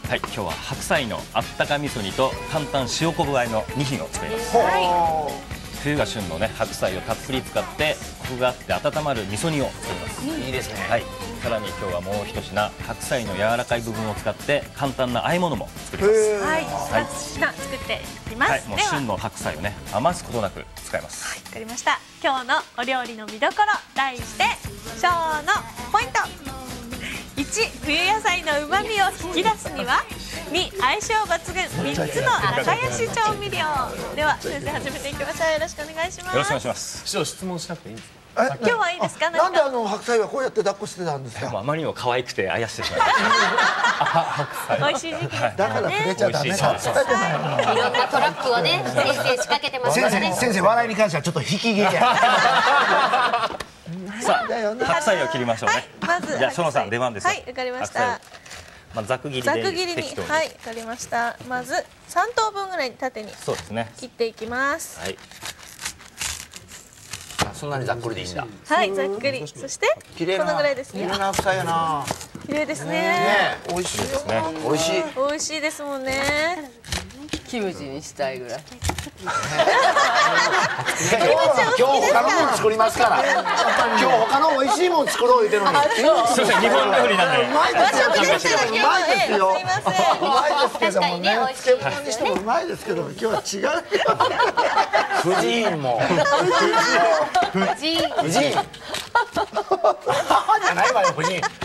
はい、今日は白菜のあったか味噌煮と簡単塩昆布和えの2品を作ります。冬が旬のね白菜をたっぷり使ってコクがあって温まる味噌煮を作ります。 いいですね。 はい。さらに今日はもう一品、白菜の柔らかい部分を使って簡単な和え物も作ります。 はい、2品作っていきます。 はい、もう旬の白菜をね余すことなく使います。 はい、わかりました。今日のお料理の見どころ、題してショーのポイント。1、冬野菜の旨味を引き出すには。2、相性抜群3つの仲良し調味料。では先生始めていきましょう。よろしくお願いします。 よろしくお願いします。 師匠質問しなくていいんですか。 今日はいいですか。 なんで白菜はこうやって抱っこしてたんですか。 あまりにも可愛くてあやしてしまいました。 美味しい時期ですね。 だから触れちゃダメだ。 いろんなトラップをね、先生仕掛けてますからね。 先生笑いに関してはちょっと引き気味や。 さあ、白菜を切りましょうね。 まず、 じゃあ、園さん出番です。 はい、わかりました。 まあ、ざく切りで。 ざく切りに、はい、わかりました。まず3等分ぐらい縦に。 そうですね。 切っていきます。 はい。 そんなにざっくりでいいんだ。 はい、ざっくり。そして、このぐらいですね。 綺麗な白菜やな。 綺麗ですね。 ね、美味しいですね。 美味しい。 美味しいですもんね。 キムチにしたいぐらい。 今日他のもの作りますから。今日他の美味しいもの作ろう言ってるのに。 すみません、日本料理なんで。 うまいですよ。うまいですよ。 すいません。 うまいですけどもね。 確かにね漬物にしてもうまいですけど、今日は違う。 藤井も。 藤井藤井。母じゃないわよ藤井。 さ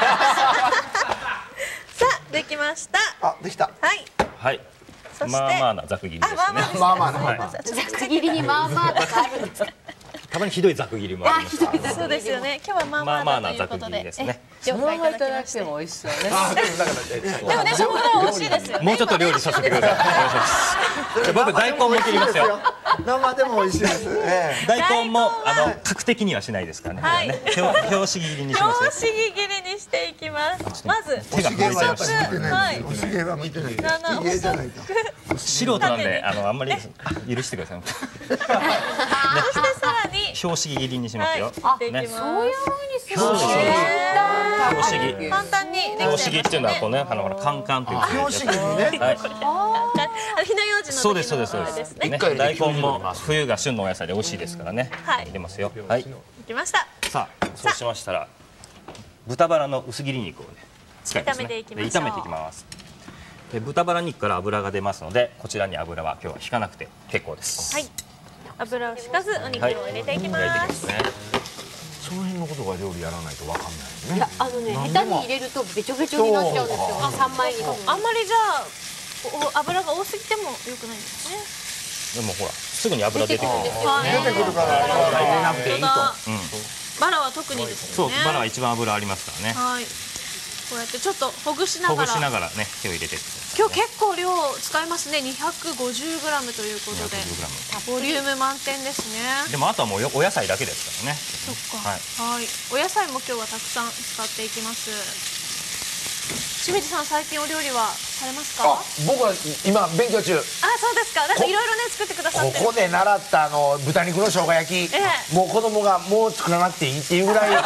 あ、できました。 あ、できた。 はい。 はい。 そして、 まあまあなざく切りですね。 まあまあな。 ざく切りにまあまあとかあるんですか。 たまにひどいざく切りもあります。 そうですよね。今日はまあまあまあなざくまあということで。 切りですね。 そのままいただいても美味しそうね。 でもね、そのぐらい美味しいですよね。 もうちょっと料理させてください。お願いします。僕大根も切りますよ。 生でも美味しいです。 大根も角的にはしないですからね。 はい。 拍子切りにしますよ。 拍子切りにしていきます。まず手が震えちゃいました。 はい。 おしげは見てない。ひげじゃないか。 素人なんであんまり許してください。 そしてさらに拍子切りにしますよ。 はい。できます。 そういう風にするそうそうそう。拍子切り。 簡単にできちゃいますね。 拍子切りっていうのはこうねほらカンカンという拍子切りね。 はい。 火の用心のそうですそうですそうです。ね大根も冬が旬のお野菜で美味しいですからね。 はい入れますよ。はい。 できました。 さあそうしましたら豚バラの薄切り肉をね使いますね。 炒めていきましょう。 炒めていきます。で豚バラ肉から油が出ますのでこちらに油は今日は引かなくて結構です。 はい。油を引かずお肉を入れていきま焼いていきす。 ますね。 その辺のことが料理やらないとわかんないね。 いや、下手に入れるとべちょべちょになっちゃうんですよ。三枚に。 あんまりじゃあ油が多すぎても良くないですね。 でもほらすぐに油出てくる。 はい。 出てくるから。 入れなくていいと。 バラは特にですよね。 そうバラは一番油ありますからね。 はい。こうやってちょっとほぐしなほぐがら。 しながらね手を入れてってください。 今日結構量使いますね。250グラムということで、 250g ボリューム満点ですね。 でもあとはもうお野菜だけですからね。 そっか。 はい。 はい。お野菜も今日はたくさん使っていきます。清水さん、最近お料理はされますか？ あ、僕は今勉強中。 あ、そうですか。なんかいろいろね作ってくださってる。 ここで習った豚肉の生姜焼き、もう子供がもう作らなくていいっていうぐらい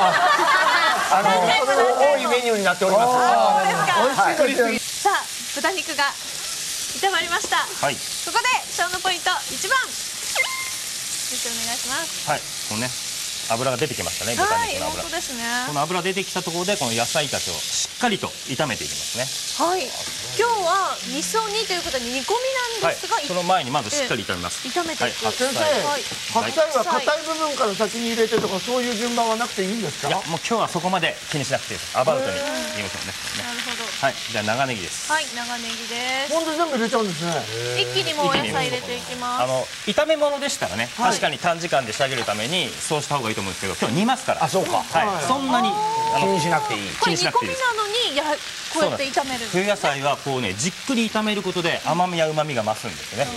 多いメニューになっております。 そうですか。さあ、豚肉が炒まりました。 はい。 ここでショーのポイント1番。先生お願いします。 はい。このね油が出てきましたね。豚はい、 肉の油。 本当ですね。 この油出てきたところでこの野菜たちをしっかりと炒めていきますね。 はい。今日は味噌煮ということで煮込みなんですが、 その前にまずしっかり炒めます。 炒めていく。 先生、白菜は硬い部分から先に入れてとかそういう順番はなくていいんですか？ いやもう今日はそこまで気にしなくていいです。アバウトに言いましょうね。 なるほど。 はい。じゃあ長ネギです。 はい、長ネギです。 本当に全部入れちゃうんですね。 一気にもうお野菜入れていきます。 炒め物でしたらね、確かに短時間で仕上げるためにそうした方がいいと思うんですけど、今日煮ますから。 あ、そうか。 はい。そんなに気にしなくていい。 これ煮込みなのにこうやって炒める。 冬野菜はこうねじっくり炒めることで甘みや旨みが増すんですね。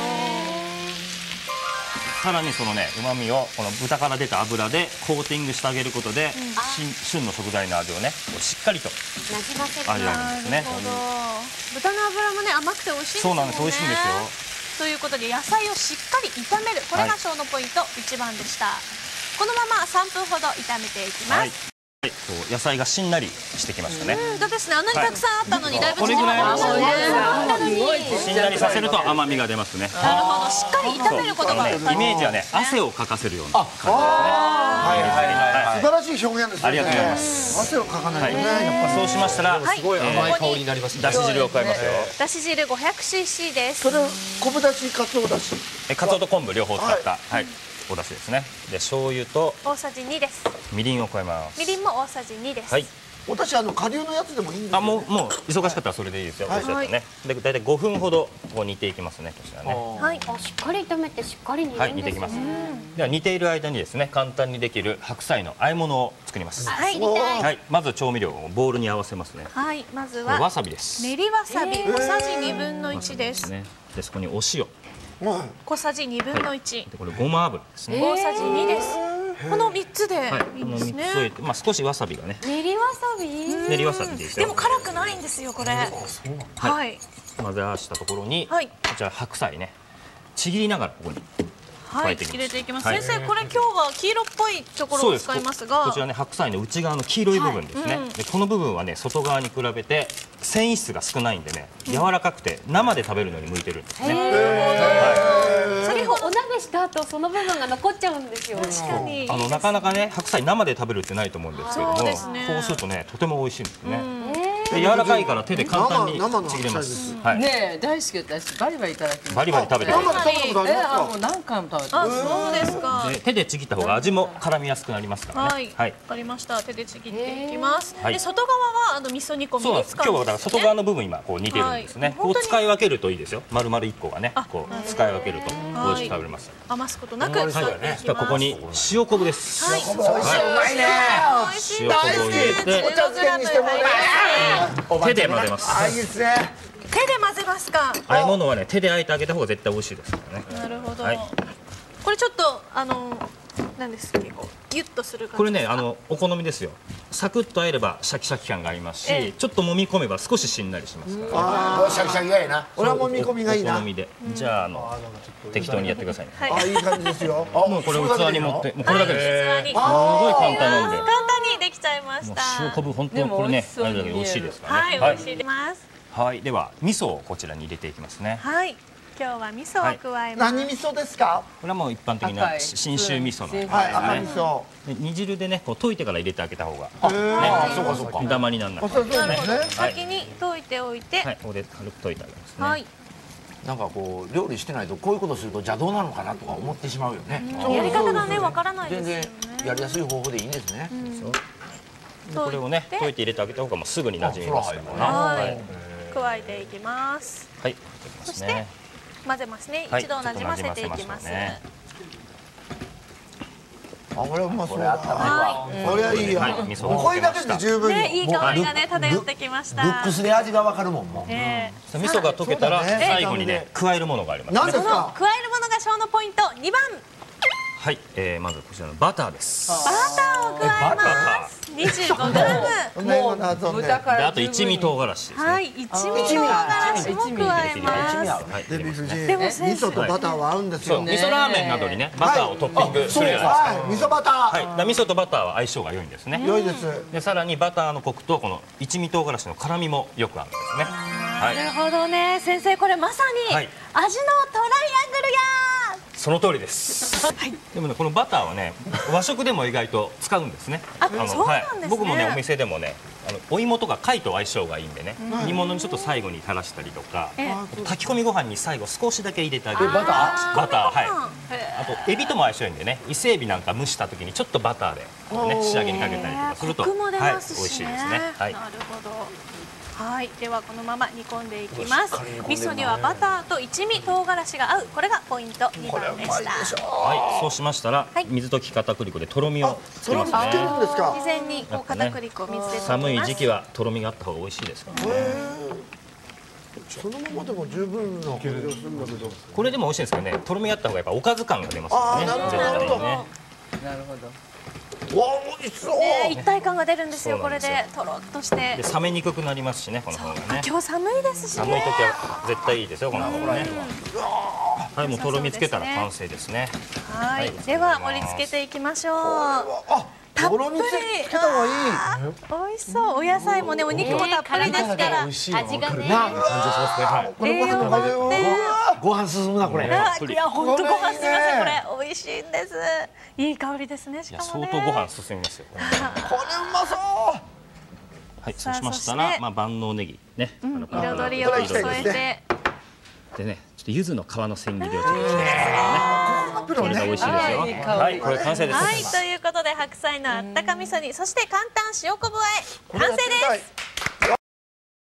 さらにそのね旨みをこの豚から出た油でコーティングしてあげることで、旬の食材の味をねしっかりとなじませる。 味わえるんですね。 豚の脂もね甘くて美味しいですもんね。 そうなんです。美味しいんですよ。 ということで野菜をしっかり炒める、これがショーのポイント1番でした。このまま3分ほど炒めていきます。 こう野菜がしんなりしてきましたね。 だですね、あんなにたくさんあったのにだいぶこれぐらい縮まりましたね。 しんなりさせると甘みが出ますね。 なるほど、しっかり炒めることがイメージはね、汗をかかせるような感じですね。 素晴らしい表現ですね。 ありがとうございます。 汗をかかないとね、やっぱり。 そうしましたら、 すごい甘い香りになりますね。 だし汁を加えますよ。 だし汁 500cc です。 それ昆布だし、かつおだし。 かつおと昆布両方使ったお出汁ですね。で醤油と大さじ2です。 みりんを加えます。 みりんも大さじ2です。 はい。 おだし顆粒のやつでもいいんですか。 もう忙しかったらそれでいいですよ。おっしゃってね。で大体5分ほどこう煮ていきますね。こちらね。 はい。 しっかり炒めてしっかり煮るんですね。 煮ていきます。では煮ている間にですね、簡単にできる白菜の和え物を作ります。 はい。 はい。まず調味料をボウルに合わせますね。 はい。まずはわさびです。 練りわさび小さじ1/2です。 でそこにお塩。 小さじ1/2。 でこれごま油ですね。 大さじ2です。この3つでいいんですね。 少しわさびがね。 練りわさび。 練りわさびですよ。 でも辛くないんですよこれ。はい。 混ぜ合わせたところに、 はい。 こちら白菜ね、ちぎりながらここにはい、入れていきます。先生、これ今日は黄色っぽいところを使いますが、 こちらね、白菜の内側の黄色い部分ですね。でこの部分はね、外側に比べて繊維質が少ないんでね、柔らかくて生で食べるのに向いてるんですね。 先ほどお鍋した後その部分が残っちゃうんですよ。 確かに。 なかなかね、白菜生で食べるってないと思うんですけども、こうするとね、とても美味しいんですね。で柔らかいから手で簡単にちぎれます。 ねえ、大好き私バリバリいただきます。 バリバリ食べてください。 もう何回も食べてます。 そうですか。 手でちぎった方が味も絡みやすくなりますからね。 はい。わかりました。手でちぎっていきます。 はい。 で外側は味噌煮込みそうに使うんですね。 今日はだから外側の部分今こう煮てるんですね。こう使い分けるといいですよ。丸々1個がね、こう使い分けると美味しく食べれます。 余すことなく使っていきます。 ここに塩昆布です。 はい。 うまいね。 塩昆布を入れてお茶漬けにしてもら手で混ぜます。 いいですね。 手で混ぜますか。 和え物はね、手であえてあげた方が絶対美味しいですからね。 なるほど。これちょっとなんですけどギュッとする感じ。 これね、お好みですよ。サクッとあえればシャキシャキ感がありますし、ちょっと揉み込めば少ししんなりしますからね。 シャキシャキがいいな。 俺はもみ込みがいいな。 お好みで。じゃあ適当にやってくださいね。 いい感じですよ。 もうこれ器に盛って、もうこれだけです。 器に。 すごい簡単なんで。 簡単にできちゃいました。 塩昆布本当にこれね、あれだけ美味しいですからね。 はい、美味しいです。 はい、では味噌をこちらに入れていきますね。 はい。今日は味噌を加えます。 何味噌ですか。 これはもう一般的な信州味噌の。 はい、赤味噌。 煮汁でね、こう溶いてから入れてあげた方が。 そうかそうか。 ダマにならない。 そうですね。 先に溶いておいて。 はい、ここで軽く溶いてあげますね。 はい。 なんかこう料理してないとこういうことすると邪道なのかなとか思ってしまうよね。 やり方がねわからないですよ全ね。 然やりやすい方法でいいんですね。 これをね、溶いて入れてあげた方がもうすぐに馴染みますからはい。加えていきます。 はい。 そして混ぜますね。一度なじませていきます。 これうまそうだ。 はこれはいいよ。これだけで十分。 いい香りがね漂ってきました。 ルックスで味がわかるもんもう。 味噌が溶けたら最後にね加えるものがあります。 何ですか。 加えるものが小のポイント2番。 はい、まずこちらのバターです。 バターを加えます。25g。 もう豚かでらあと一味唐辛子ですね。 はい、一味唐辛子も加えます。 デヴィ夫人。 でも味噌とバターは合うんですよ。 味噌ラーメンなどにねバターをトッピングするじゃないですか。 はい、味噌バター。 はい、味噌とバターは相性が良いんですね。 良いです。 でさらにバターのコクとこの一味唐辛子の辛みもよく合うんですね。はなるほどね、先生これまさに味のトライアングルや。 その通りです。でもね、このバターはね、和食でも意外と使うんですね。 そうなんですね。 僕もね、お店でもね、お芋とか貝と相性がいいんでね、煮物にちょっと最後に垂らしたりとか、炊き込みご飯に最後少しだけ入れてあげる。バター？バター、はい。あとエビとも相性いいんでね、伊勢エビなんか蒸した時にちょっとバターでね仕上げにかけたりとかすると、 コクも出はい、美ますしね。 味しいですね。はい。 なるほど。はい、ではこのまま煮込んでいきます。味噌にはバターと一味唐辛子が合う、これがポイント2番でした。 はい、そうしましたら水溶き片栗粉でとろみをつけますね。 つけるんですか。 事前にこう片栗粉を水で溶きます。 寒い時期はとろみがあった方が美味しいですからね。 そのままでも十分な感じがするんだけど。 これでも美味しいんですけどね、とろみがあった方がやっぱおかず感が出ますよね。 なるほど絶対にね。 なるほど。 わあ、美味しそう。 一体感が出るんですよ。これそうなんですよでとろっとしてで。冷めにくくなりますしね、この方がね。 今日寒いですしね。 寒い時は絶対いいですよ、この方がね。はい、もうとろみつけたら完成ですね。 はい、では盛り付けていきましょう。 たっぷり。 とろみつけた方がいい。 美味しそう。お野菜もね、お肉もたっぷりですから。 味がね。 感じしますね。はい。 栄養満点。 ご飯進むなこれ。 いや本当ご飯すみません、これ美味しいんです。いい香りですね。しかもね。 相当ご飯進みますよ。 これうまそう。 はい、そうしましたら、万能ネギね、 彩りを添えて。 でね、ちょっと柚子の皮の千切りをちょっとしてね。これが美味しいですよ。はい、これ完成です。 はい、ということで白菜のあったか味噌煮、そして簡単塩昆布和え完成です。